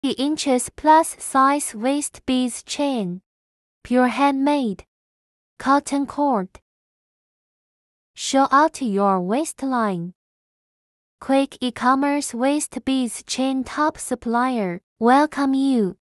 inches plus size waist beads chain. Pure handmade. Cotton cord. Show out to your waistline. Quick e-commerce waist beads chain top supplier. Welcome you.